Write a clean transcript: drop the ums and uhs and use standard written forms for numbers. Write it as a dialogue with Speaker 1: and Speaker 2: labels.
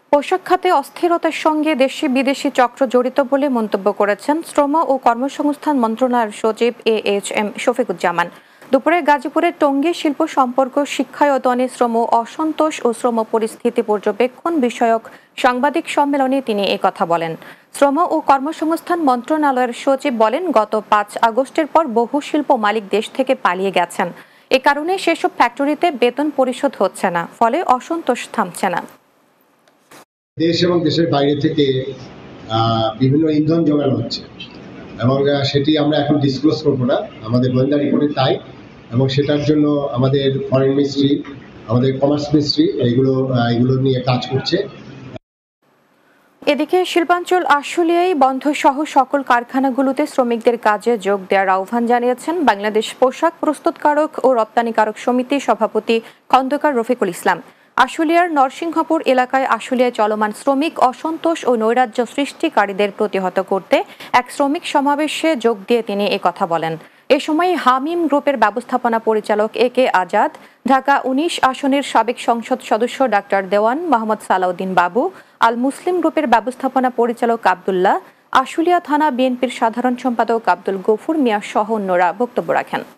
Speaker 1: পোশাক খাতে অস্থিরতার সঙ্গে দেশি বিদেশি চক্র জড়িত বলে মন্তব্য করেছেন শ্রম ও কর্মসংস্থান মন্ত্রণালয়ের সচিব AHM শফিকুজ্জামান। দুপুরে গাজীপুরের টঙ্গী শিল্প সম্পর্ক শিক্ষায়তনে শ্রম অসন্তোষ ও শ্রম পরিস্থিতি পর্যবেক্ষণ বিষয়ক সাংবাদিক সম্মেলনে তিনি একথা বলেন। শ্রম ও কর্মসংস্থান মন্ত্রণালয়ের সচিব বলেন, গত 5 আগস্টের পর বহু শিল্প মালিক দেশ থেকে পালিয়ে গেছেন। এ কারণে সেসব ফ্যাক্টরিতে বেতন পরিশোধ হচ্ছে না, ফলে অসন্তোষ থামছে না।
Speaker 2: দেশ এবং দেশের বাইরে থেকে বিভিন্ন ইন্ধন জোগানো হচ্ছে এবং সেটি আমরা এখন ডিসক্লোজ করবো না, আমাদের গোয়েন্দা রিপোর্টে তাই। এবং সেটার জন্য আমাদের ফরেন মিনিস্ট্রি, আমাদের কমার্স মিনিস্ট্রি এগুলো নিয়ে কাজ করছে।
Speaker 1: এদিকে শিল্পাঞ্চল আশুলিয়ায় বন্ধ সহ সকল কারখানাগুলোতে শ্রমিকদের কাজে যোগ দেওয়ার আহ্বান জানিয়েছেন বাংলাদেশ পোশাক প্রস্তুতকারক ও রপ্তানিকারক সমিতির সভাপতি খন্দকার রফিকুল ইসলাম। আশুলিয়ার নরসিংহপুর এলাকায় আশুলিয়ায় চলমান শ্রমিক অসন্তোষ ও নৈরাজ্য সৃষ্টিকারীদের প্রতিহত করতে এক শ্রমিক সমাবেশে যোগ দিয়ে তিনি একথা বলেন। এ সময় হামিম গ্রুপের ব্যবস্থাপনা পরিচালক AK আজাদ, ঢাকা 19 আসনের সাবেক সংসদ সদস্য ডাক্তার দেওয়ান মোহাম্মদ সালাউদ্দিন বাবু, আল মুসলিম গ্রুপের ব্যবস্থাপনা পরিচালক আব্দুল্লাহ, আশুলিয়া থানা বিএনপির সাধারণ সম্পাদক আব্দুল গফুর মিয়া সহ অন্যরা বক্তব্য রাখেন।